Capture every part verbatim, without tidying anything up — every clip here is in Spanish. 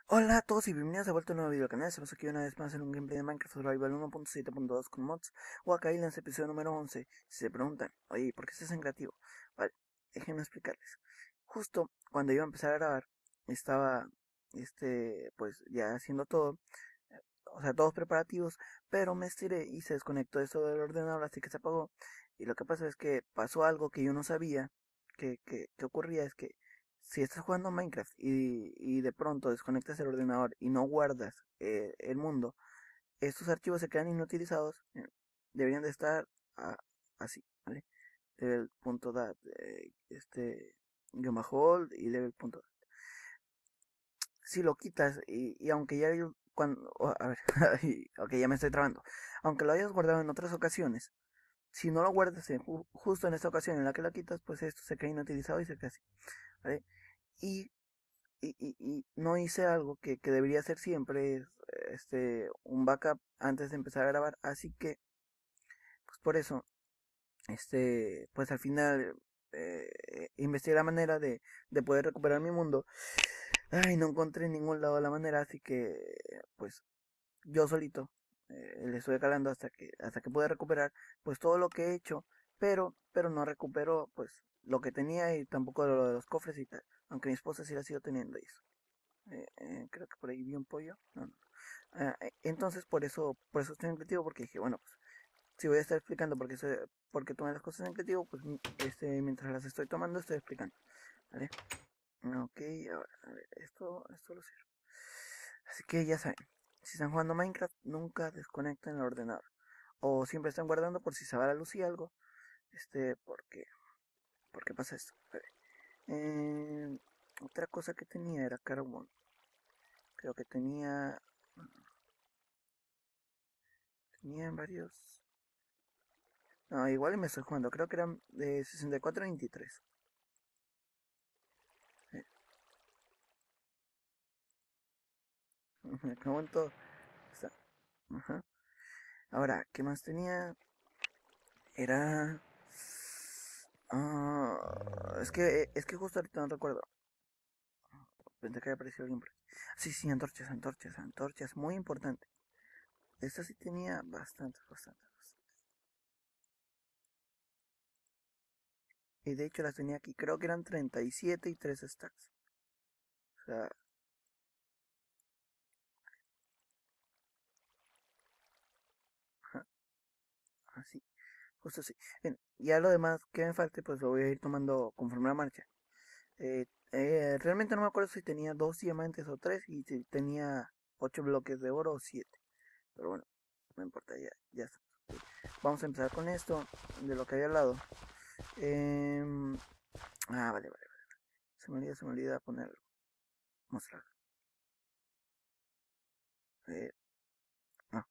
Hola a todos y bienvenidos de vuelta a un nuevo video al canal. Estamos aquí una vez más en un gameplay de Minecraft Survival uno punto siete punto dos con mods o acá en el episodio número once. Si se preguntan, oye, ¿por qué estás en creativo? Vale, déjenme explicarles. Justo cuando iba a empezar a grabar, estaba, este, pues ya haciendo todo, o sea, todos preparativos, pero me estiré y se desconectó eso del ordenador, así que se apagó. Y lo que pasa es que pasó algo que yo no sabía que, que, que ocurría, es que si estás jugando Minecraft y, y de pronto desconectas el ordenador y no guardas eh, el mundo, estos archivos se quedan inutilizados, eh, deberían de estar a- así, ¿vale? Level.dat, eh, este, guión bajo old y level.dat. Si lo quitas y, y aunque ya yo- cuando, oh, a ver, ok, ya me estoy trabando, aunque lo hayas guardado en otras ocasiones, si no lo guardas en ju- justo en esta ocasión en la que lo quitas, pues esto se queda inutilizado y se queda así, ¿vale? Y, y, y, y no hice algo que, que debería hacer siempre, es, este, un backup antes de empezar a grabar, así que, pues por eso, este, pues al final eh, investigué la manera de, de poder recuperar mi mundo. Ay, no encontré en ningún lado la manera, así que, pues yo solito eh, le estoy calando hasta que hasta que pueda recuperar pues todo lo que he hecho, pero pero no recupero pues lo que tenía y tampoco lo de los cofres y tal, aunque mi esposa sí la sigo teniendo y eso. Eh, eh, creo que por ahí vi un pollo. No, no. Ah, eh, entonces por eso por eso estoy en creativo, porque dije, bueno, pues si voy a estar explicando por qué, se- por qué tomé las cosas en creativo, pues m- este mientras las estoy tomando estoy explicando, ¿vale? Ok, ahora, a ver, esto esto lo cierro. Así que ya saben, si están jugando Minecraft, nunca desconecten el ordenador. O siempre están guardando por si se va la luz y algo. Este, porque, porque pasa esto. A ver, eh, otra cosa que tenía era carbón. Creo que tenía, tenía varios. No, igual me estoy jugando. Creo que eran de sesenta y cuatro a veintitrés. Eh, Carbón todo. Está. Ajá. Ahora, ¿qué más tenía? Era. Ah, es que es que justo ahorita no recuerdo. Pensé que había aparecido alguien por aquí. Sí, sí, antorchas, antorchas, antorchas. Muy importante. Esta sí tenía bastantes, bastantes, bastantes. Y de hecho las tenía aquí. Creo que eran treinta y siete y tres stacks. O sea, ajá, así. Justo así. Bien, ya lo demás que me falte, pues lo voy a ir tomando conforme la marcha. Eh, eh, realmente no me acuerdo si tenía dos diamantes o tres y si tenía ocho bloques de oro o siete. Pero bueno, no importa, ya, ya está. Vamos a empezar con esto de lo que había al lado. Eh, ah, vale, vale. Se me olvida, se me olvida poner, mostrar. Eh, no,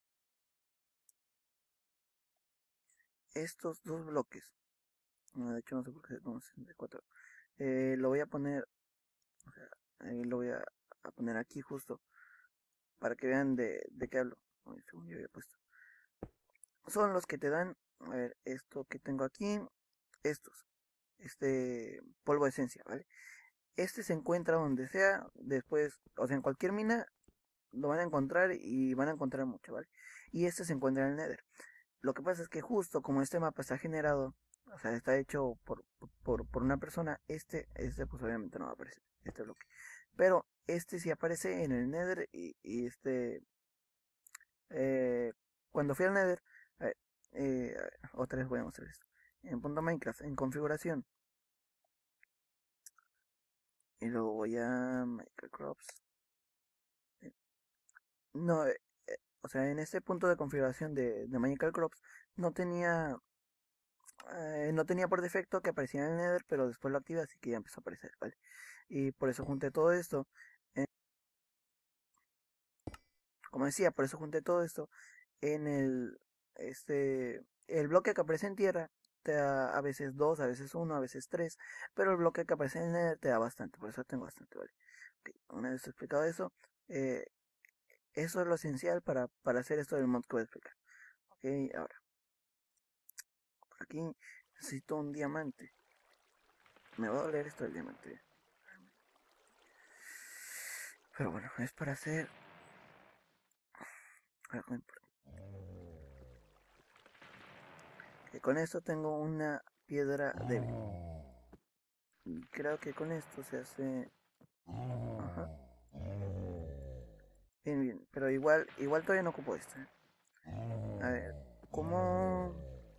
estos dos bloques. No, de hecho no sé por qué se toma sesenta y cuatro. Eh, lo voy a poner, o sea, ahí lo voy a, a poner aquí justo para que vean de, de qué hablo. Ay, según yo había puesto. Son los que te dan, a ver, esto que tengo aquí, estos, este polvo de esencia, ¿vale? Este se encuentra donde sea, después, o sea, en cualquier mina lo van a encontrar y van a encontrar mucho, ¿vale? Y este se encuentra en el Nether. Lo que pasa es que justo como este mapa está generado, o sea, está hecho por, por, por una persona, este, este pues obviamente no va a aparecer, este bloque. Pero este sí aparece en el Nether y, y este, eh, cuando fui al Nether, a ver, eh, a ver, otra vez voy a mostrar esto. En punto Minecraft, en configuración, y luego voy a Microcrops. eh, No, eh, eh, o sea, en este punto de configuración de, de Minecraft Crops no tenía eh, no tenía por defecto que apareciera en el Nether, pero después lo activé, así que ya empezó a aparecer, ¿vale? Y por eso junté todo esto. eh, Como decía, por eso junté todo esto en el, este, el bloque que aparece en tierra te da a veces dos, a veces uno, a veces tres, pero el bloque que aparece en el Nether te da bastante, por eso tengo bastante, ¿vale? Ok, una vez explicado eso, eh, eso es lo esencial para, para hacer esto del mod que voy a explicar. Ok, ahora, por aquí necesito un diamante. Me va a doler esto del diamante. Pero bueno, es para hacer algo importante. Que con esto tengo una piedra débil. Y creo que con esto se hace... Ajá. Bien, bien. Pero igual, igual todavía no ocupo esta. A ver, ¿cómo...?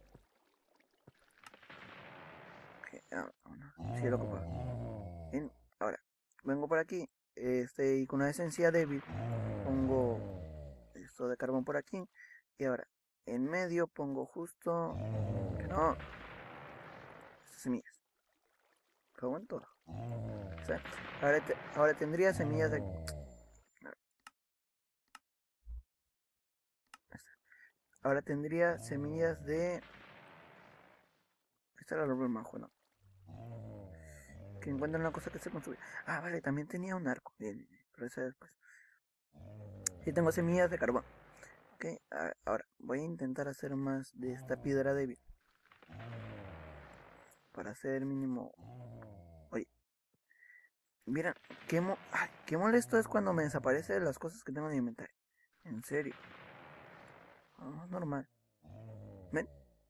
Okay, ah, no, sí lo ocupo. Bien, ahora, vengo por aquí. Este, y con una esencia débil pongo esto de carbón por aquí. Y ahora, en medio pongo justo... Que no, estas semillas. Cago en todo. O sea, ahora, te- ahora tendría semillas de... Ahora tendría semillas de... Esta era el árbol majo, ¿no? Que encuentran una cosa que se construye. Ah, vale, también tenía un arco. Bien, bien, bien, pero eso después. Sí tengo semillas de carbón. Ok, a- ahora voy a intentar hacer más de esta piedra débil. Para hacer mínimo... Oye, miren, qué, mo... Ay, qué molesto es cuando me desaparecen las cosas que tengo en mi inventario. En serio. Oh, normal. ¿Ven?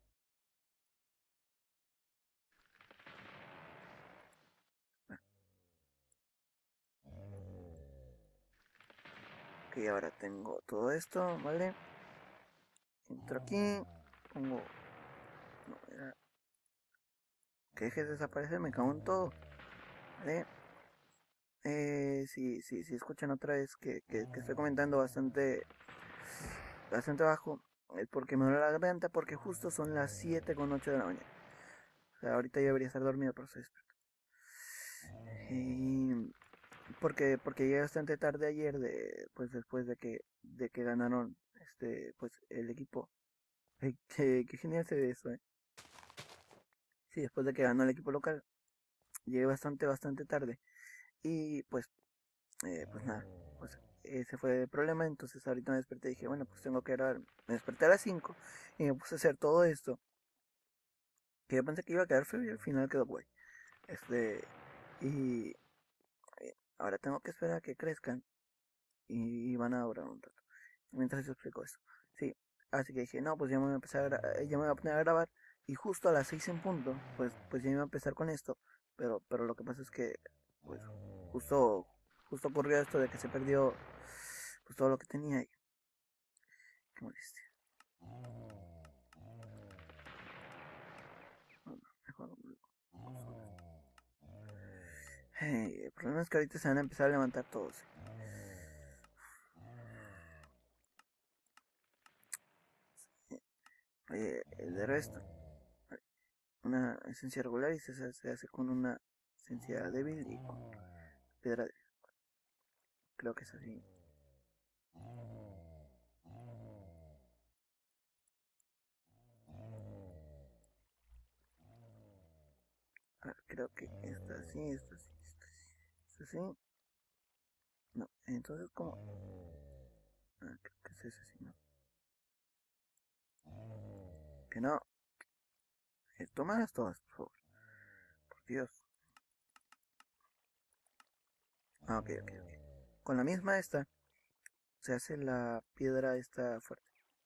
Ok, ahora tengo todo esto, ¿vale? Entro aquí, pongo... No, era... Que deje de desaparecer, me cago en todo. ¿Vale? Eh, si, si, si escuchan otra vez que, que, que estoy comentando bastante, bastante bajo, es porque me duele la garganta, porque justo son las siete con ocho de la mañana. O sea, ahorita yo debería estar dormido, pero estoy despierto. Y porque, porque llegué bastante tarde ayer, de, pues después de que, de que ganaron este, pues el equipo. Ay, qué, qué genial se ve eso, eh. Sí, después de que ganó el equipo local, llegué bastante, bastante tarde. Y pues, eh, pues nada, pues ese fue el problema. Entonces ahorita me desperté y dije, bueno, pues tengo que grabar. Me desperté a las cinco y me puse a hacer todo esto. Que yo pensé que iba a quedar feo y al final quedó guay. Este, y eh, ahora tengo que esperar a que crezcan y, y van a durar un rato. Mientras yo explico eso. Sí, así que dije, no, pues ya me voy a empezar a, gra- ya me voy a poner a grabar. Y justo a las seis en punto, pues, pues ya me iba a empezar con esto. Pero, pero lo que pasa es que, pues, justo, justo ocurrió esto de que se perdió, pues todo lo que tenía ahí. Qué molestia. No, no, mejor no. Hey, el problema es que ahorita se van a empezar a levantar todos. Oye, el de resto, una esencia regular y se, hace- se hace con una esencia débil y con piedra débil. Creo que es así. Ah, creo que esta sí, esta sí, esta sí. Esta sí. No, entonces como... Ah, creo que es ese sí, ¿no? Que no. Eh, tómalas todas, por favor. Por Dios. Ah, ok, ok, ok. Con la misma esta se hace la piedra esta fuerte.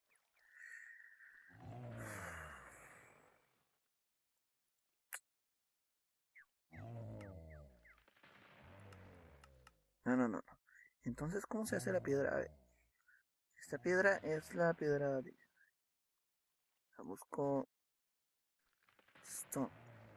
No, no, no, no. Entonces, ¿cómo se hace la piedra? A ver, esta piedra es la piedra de... La busco... Stone.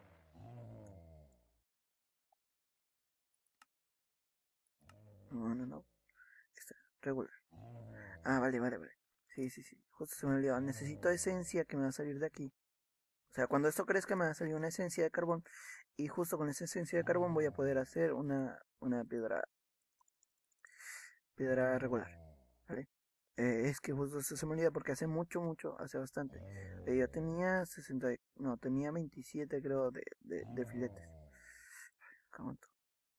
No, no, no. Esta, regular. Ah, vale, vale, vale. Sí, sí, sí. Justo se me olvidó. Necesito esencia que me va a salir de aquí. O sea, cuando esto crezca me va a salir una esencia de carbón. Y justo con esa esencia de carbón voy a poder hacer una, una piedra, piedra regular. ¿Vale? Eh, es que justo eso se me olvida porque hace mucho, mucho, hace bastante. Eh, yo tenía sesenta, no, tenía veintisiete creo de, de, de filetes. ¿Cuánto?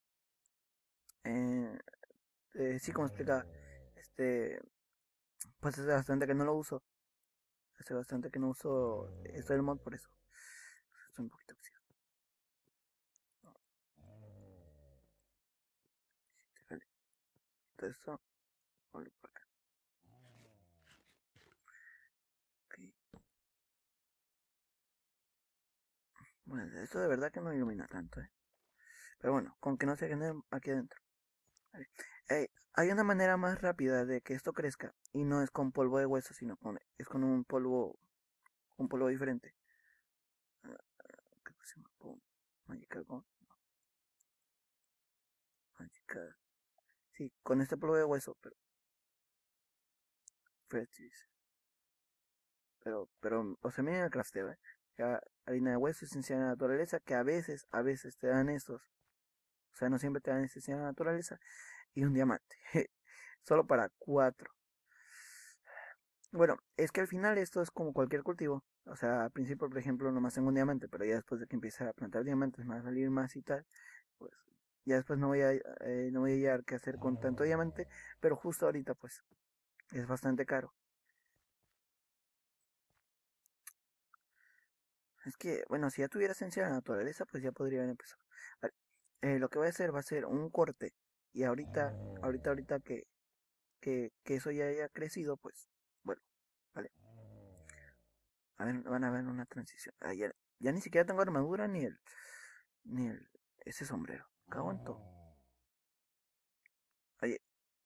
Eh, eh, sí, como explicaba, este, pues hace bastante que no lo uso. Hace bastante que no uso esto del mod por eso. Estoy un poquito oxidado. todo esto. Vale, por acá. Okay. Bueno, esto de verdad que no ilumina tanto, ¿eh? Pero bueno, con que no se genere aquí adentro. Vale. Eh, hay una manera más rápida de que esto crezca y no es con polvo de hueso, sino con es con un polvo un polvo diferente. Uh, ¿Qué se llama? Polvo. Magical Bone. Magical. Sí, con este polvo de hueso, pero Fertis. Pero, pero, o sea, miren el crafteo, ¿eh? Ya, harina de hueso, esencia de naturaleza, que a veces, a veces te dan estos. O sea, no siempre te dan esencia de naturaleza. Y un diamante. Solo para cuatro. Bueno, es que al final esto es como cualquier cultivo. O sea, al principio, por ejemplo, nomás tengo un diamante, pero ya después de que empiece a plantar diamantes, me va a salir más y tal. Pues ya después no voy a, eh, no voy a hallar qué hacer con tanto diamante. Pero justo ahorita, pues, es bastante caro. Es que, bueno, si ya tuviera esencia de la naturaleza, pues ya podría haber empezado. Vale. Eh, lo que voy a hacer va a ser un corte. Y ahorita, ahorita, ahorita que, que, que eso ya haya crecido, pues, bueno, vale. A ver, van a ver una transición. Ah, ya, ya ni siquiera tengo armadura ni el, ni el, ese sombrero. Cago en todo. Oye,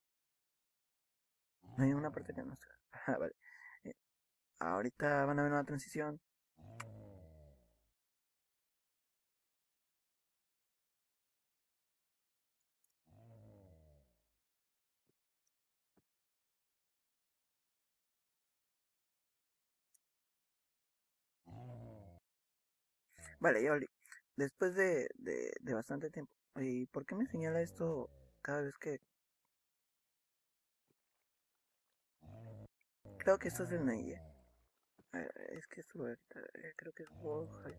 no hay una parte que no está. Ajá, vale. Eh, ahorita van a ver una transición. Vale, ya volví. Después de, de, de bastante tiempo. ¿Y por qué me señala esto cada vez que... Creo que esto es el Neye. Eh, es que esto lo voy a quitar. Eh, creo que es World High.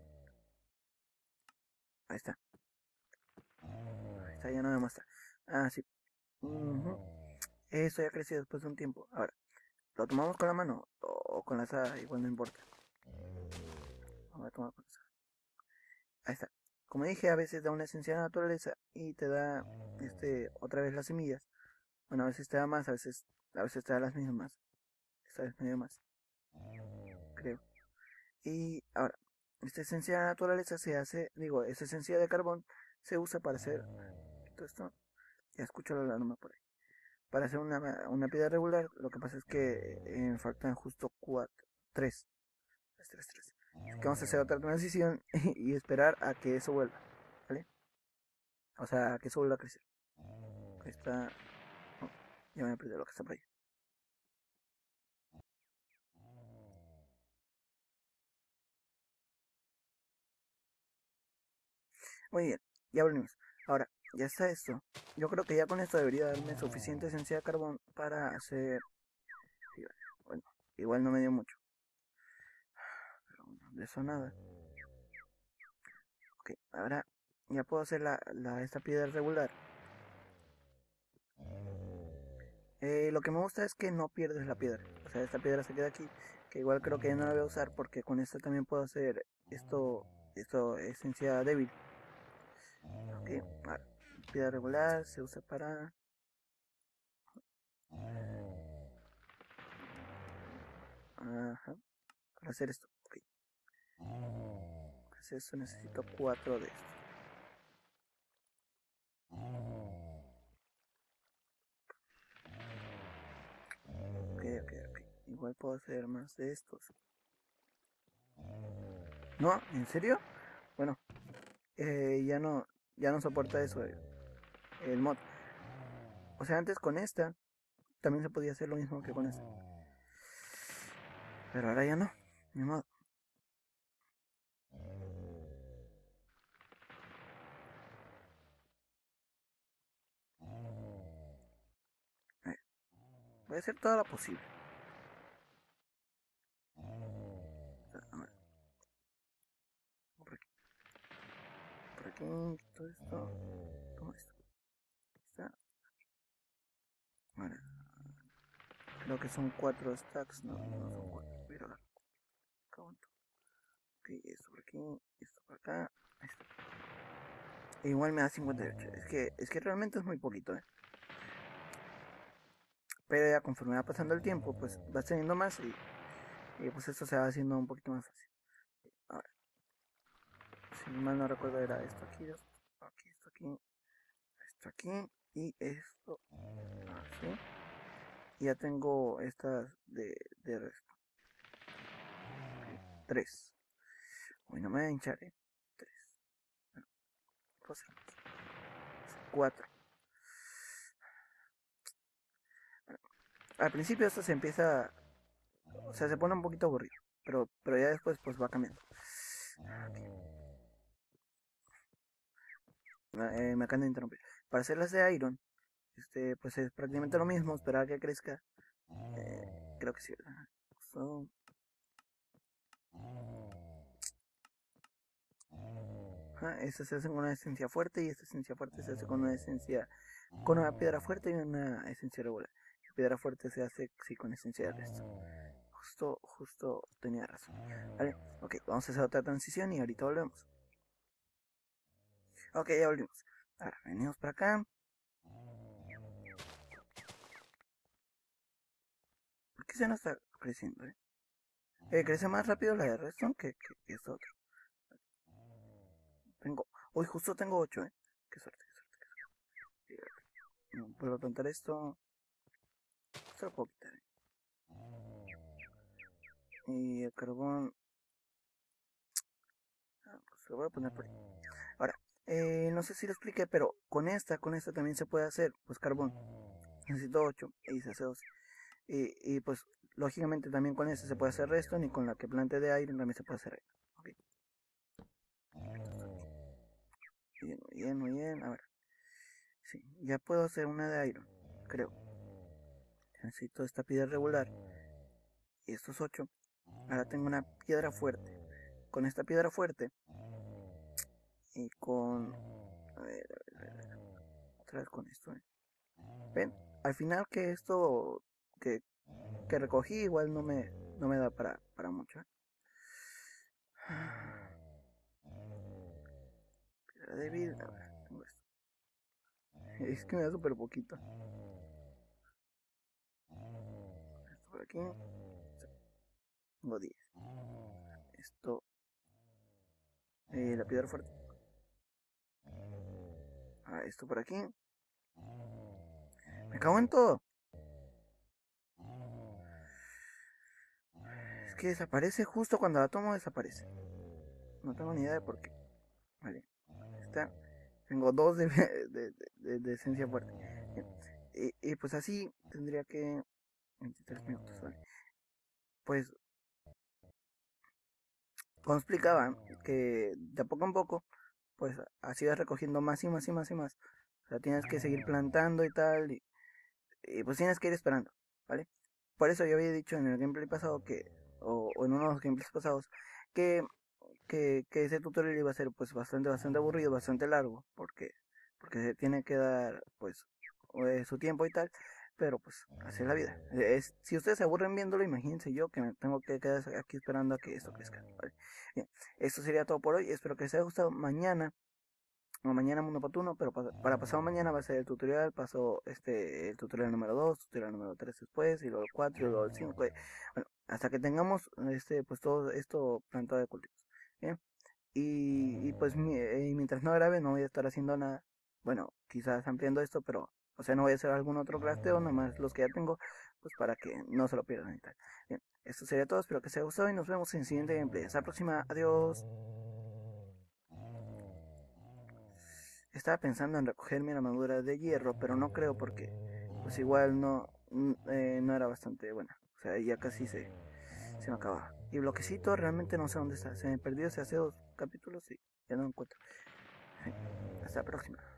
Ahí está. Ahí está, ya no me muestra. Ah, sí. Ujú. Eso ya creció después de un tiempo. Ahora, ¿lo tomamos con la mano o con la asada? Igual no importa. Vamos a tomar con la asada. Ahí está. Como dije, a veces da una esencia de naturaleza y te da este otra vez las semillas. Bueno, a veces te da más, a veces, a veces te da las mismas. Esta vez me dio más, creo. Y ahora, esta esencia de naturaleza se hace, digo, esa esencia de carbón se usa para hacer todo esto. Ya escucho la alarma por ahí. Para hacer una, una piedra regular, lo que pasa es que eh, faltan justo cuatro, tres, tres, tres, tres. Así que vamos a hacer otra transición y esperar a que eso vuelva, ¿vale? O sea, a que eso vuelva a crecer. Ahí está. Oh, ya me perdí lo que está por ahí. Muy bien, ya volvimos. Ahora, ya está esto. Yo creo que ya con esto debería darme suficiente esencia de carbón para hacer... Bueno, igual no me dio mucho. Pero bueno, de eso nada. Ok, ahora ya puedo hacer la, la esta piedra regular. Eh, lo que me gusta es que no pierdes la piedra. O sea, esta piedra se queda aquí. Que igual creo que ya no la voy a usar porque con esta también puedo hacer esto, esto esencia débil. Ok, ahora, piedra regular se usa para... Ajá, para hacer esto. Ok, para hacer esto necesito cuatro de estos. Ok, ok, ok. Igual puedo hacer más de estos. ¿No? ¿En serio? Bueno, eh, ya no, ya no soporta eso el, el mod. O sea, antes con esta también se podía hacer lo mismo que con esta. Pero ahora ya no. Ni modo. Eh, voy a hacer todo lo posible. O sea, a ver, por aquí, por aquí, todo esto. Toma esto. Está. Ahora, creo que son cuatro stacks. No, no son cuatro. Voy a ver. ¿Cuánto? Ok, esto por aquí, esto por acá. Esto. E igual me da cincuenta y ocho. Es que, es que realmente es muy poquito, ¿eh? Pero ya conforme va pasando el tiempo, pues va teniendo más y, y pues esto se va haciendo un poquito más fácil. Ahora, si mal no recuerdo era esto aquí, esto aquí, esto aquí, esto aquí y esto así. Y ya tengo estas de, de resto. Tres. Uy, no me voy a hinchar, eh. Tres. Dos. Cuatro. Al principio esto se empieza, o sea, se pone un poquito aburrido, pero, pero ya después pues va cambiando. Eh, me acaban de interrumpir. Para hacer las de Iron, este, pues es prácticamente lo mismo, esperar a que crezca. Eh, creo que sí, ¿verdad? So, ajá, esta se hace con una esencia fuerte y esta esencia fuerte se hace con una esencia, con una piedra fuerte y una esencia regular. La piedra fuerte se hace sí con esencia de resto. Justo, justo tenía razón. Vale, ok, vamos a hacer otra transición y ahorita volvemos. Ok, ya volvimos. Ahora, venimos para acá. ¿Por qué se nos está creciendo, eh? Eh, crece más rápido la de redstone que, que, que esto otro. Tengo, hoy justo tengo ocho, eh. Qué suerte, qué suerte, qué suerte. No, vuelvo a plantar esto. Se lo puedo quitar, eh. Y el carbón. Ah, pues lo voy a poner por ahí. Ahora, eh, no sé si lo expliqué, pero con esta, con esta también se puede hacer, pues carbón. Necesito ocho y se hace doce. Y, y pues, lógicamente también con esta se puede hacer redstone y con la que plante de iron también se puede hacer iron. Okay. Bien, bien, muy bien. A ver. Sí, ya puedo hacer una de iron, creo. Necesito esta piedra regular y estos ocho. Ahora tengo una piedra fuerte. Con esta piedra fuerte y con... A ver, a ver, a ver. Otra vez con esto, ¿eh? Ven, al final que esto que, que recogí igual no me, no me da para, para mucho, ¿eh? Piedra débil, a ver, tengo esto. Es que me da súper poquito. Esto por aquí. Tengo diez. Esto, eh, la piedra fuerte. Ah, esto por aquí. Me cago en todo. Es que desaparece justo cuando la tomo, desaparece. No tengo ni idea de por qué. Vale. Está. Tengo dos de, de, de, de esencia fuerte. Y, y, pues así tendría que... veintitrés minutos, ¿vale? Pues, como explicaba, que de poco en poco, pues así vas recogiendo más y más y más y más. O sea, tienes que seguir plantando y tal. Y, y pues tienes que ir esperando, ¿vale? Por eso yo había dicho en el gameplay pasado que... O, o en uno de los gameplays pasados, que que, que ese tutorial iba a ser pues bastante, bastante aburrido, bastante largo, porque, porque se tiene que dar pues eh, su tiempo y tal, pero pues así es la vida. Es, si ustedes se aburren viéndolo, imagínense yo que me tengo que quedar aquí esperando a que esto crezca. ¿Vale? Bien, esto sería todo por hoy, espero que les haya gustado. Mañana, o mañana mundo patuno, pero para, para pasado mañana va a ser el tutorial, pasó este el tutorial número dos, tutorial número tres después, y luego el cuatro, y luego el cinco, bueno, hasta que tengamos este pues todo esto plantado de cultivos. Bien. Y, y pues mi- eh, mientras no grabe no voy a estar haciendo nada. Bueno, quizás ampliando esto, pero, o sea, no voy a hacer algún otro crafteo, nada más los que ya tengo, pues para que no se lo pierdan y tal. Bien, esto sería todo, espero que os haya gustado y nos vemos en el siguiente gameplay. Hasta la próxima, adiós. Estaba pensando en recoger mi armadura de hierro, pero no creo porque, pues igual no, n- eh, no era bastante buena. O sea, ya casi se, se me acababa. Y bloquecito realmente no sé dónde está. Se me perdió hace dos capítulos y ya no lo encuentro. Hasta la próxima.